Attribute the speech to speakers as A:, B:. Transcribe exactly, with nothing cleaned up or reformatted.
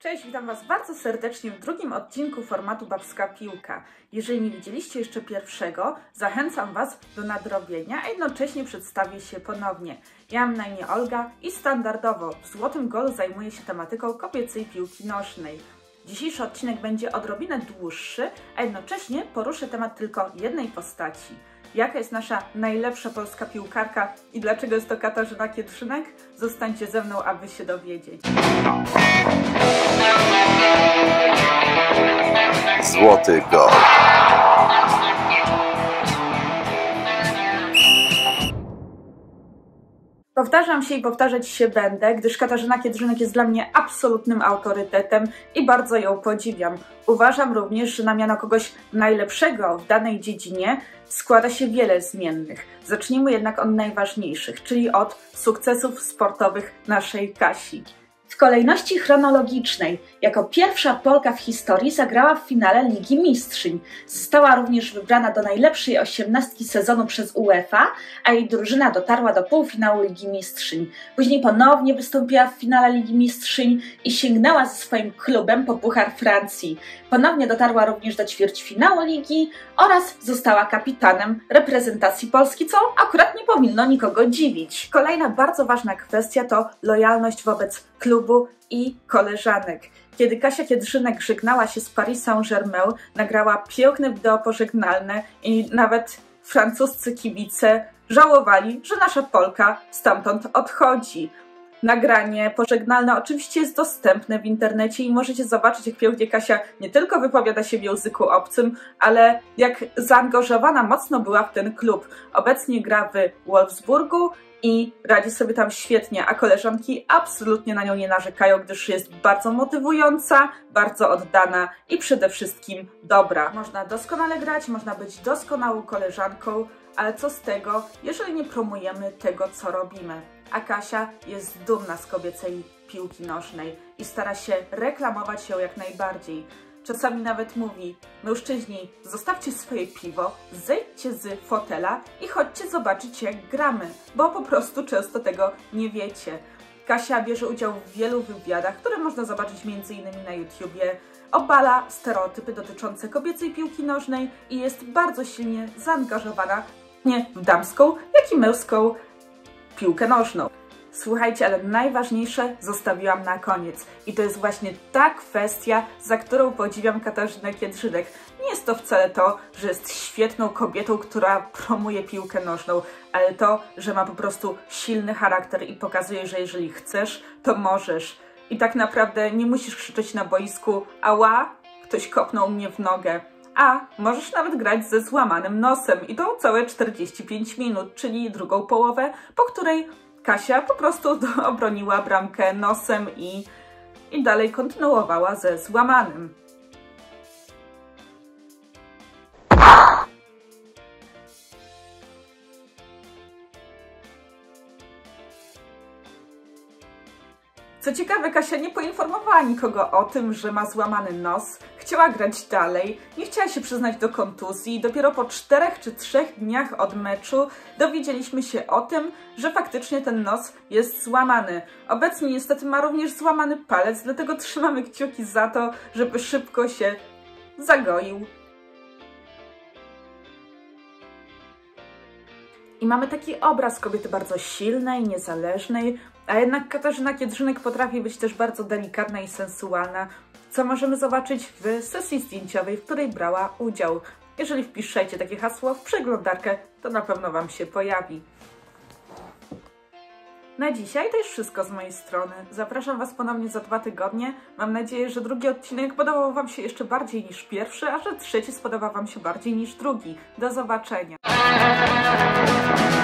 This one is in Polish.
A: Cześć, witam Was bardzo serdecznie w drugim odcinku formatu Babska Piłka. Jeżeli nie widzieliście jeszcze pierwszego, zachęcam Was do nadrobienia, a jednocześnie przedstawię się ponownie. Ja mam na imię Olga i standardowo w Złotym Golu zajmuję się tematyką kobiecej piłki nożnej. Dzisiejszy odcinek będzie odrobinę dłuższy, a jednocześnie poruszę temat tylko jednej postaci. Jaka jest nasza najlepsza polska piłkarka i dlaczego jest to Katarzyna Kietrzynek? Zostańcie ze mną, aby się dowiedzieć.
B: Złoty Gol.
A: Powtarzam się i powtarzać się będę, gdyż Katarzyna Kietrzynek jest dla mnie absolutnym autorytetem i bardzo ją podziwiam. Uważam również, że na miano kogoś najlepszego w danej dziedzinie składa się wiele zmiennych. Zacznijmy jednak od najważniejszych, czyli od sukcesów sportowych naszej Kasi. W kolejności chronologicznej, jako pierwsza Polka w historii zagrała w finale Ligi Mistrzyń. Została również wybrana do najlepszej osiemnastki sezonu przez UEFA, a jej drużyna dotarła do półfinału Ligi Mistrzyń. Później ponownie wystąpiła w finale Ligi Mistrzyń i sięgnęła ze swoim klubem po Puchar Francji. Ponownie dotarła również do ćwierćfinału Ligi oraz została kapitanem reprezentacji Polski, co akurat nie powinno nikogo dziwić. Kolejna bardzo ważna kwestia to lojalność wobec klubu i koleżanek. Kiedy Kasia Kietrzynek żegnała się z Paris Saint-Germain, nagrała piękne wideo pożegnalne i nawet francuscy kibice żałowali, że nasza Polka stamtąd odchodzi. Nagranie pożegnalne oczywiście jest dostępne w internecie i możecie zobaczyć, jak pięknie Kasia nie tylko wypowiada się w języku obcym, ale jak zaangażowana mocno była w ten klub. Obecnie gra w Wolfsburgu i radzi sobie tam świetnie, a koleżanki absolutnie na nią nie narzekają, gdyż jest bardzo motywująca, bardzo oddana i przede wszystkim dobra. Można doskonale grać, można być doskonałą koleżanką, ale co z tego, jeżeli nie promujemy tego, co robimy? A Kasia jest dumna z kobiecej piłki nożnej i stara się reklamować ją jak najbardziej. Czasami nawet mówi: mężczyźni, zostawcie swoje piwo, zejdźcie z fotela i chodźcie zobaczyć, jak gramy, bo po prostu często tego nie wiecie. Kasia bierze udział w wielu wywiadach, które można zobaczyć między innymi na YouTubie. Obala stereotypy dotyczące kobiecej piłki nożnej i jest bardzo silnie zaangażowana nie w damską, jak i męską piłkę nożną. Słuchajcie, ale najważniejsze zostawiłam na koniec. I to jest właśnie ta kwestia, za którą podziwiam Katarzynę Kietrzynek. Nie jest to wcale to, że jest świetną kobietą, która promuje piłkę nożną, ale to, że ma po prostu silny charakter i pokazuje, że jeżeli chcesz, to możesz. I tak naprawdę nie musisz krzyczeć na boisku: ała, ktoś kopnął mnie w nogę. A możesz nawet grać ze złamanym nosem i to całe czterdzieści pięć minut, czyli drugą połowę, po której Kasia po prostu obroniła bramkę nosem i, i dalej kontynuowała ze złamanym. Co ciekawe, Kasia nie poinformowała nikogo o tym, że ma złamany nos, chciała grać dalej, nie chciała się przyznać do kontuzji i dopiero po czterech czy trzech dniach od meczu dowiedzieliśmy się o tym, że faktycznie ten nos jest złamany. Obecnie niestety ma również złamany palec, dlatego trzymamy kciuki za to, żeby szybko się zagoił. I mamy taki obraz kobiety bardzo silnej, niezależnej, a jednak Katarzyna Kietrzynek potrafi być też bardzo delikatna i sensualna, co możemy zobaczyć w sesji zdjęciowej, w której brała udział. Jeżeli wpiszecie takie hasło w przeglądarkę, to na pewno Wam się pojawi. Na dzisiaj to już wszystko z mojej strony. Zapraszam Was ponownie za dwa tygodnie. Mam nadzieję, że drugi odcinek podobał Wam się jeszcze bardziej niż pierwszy, a że trzeci spodoba Wam się bardziej niż drugi. Do zobaczenia!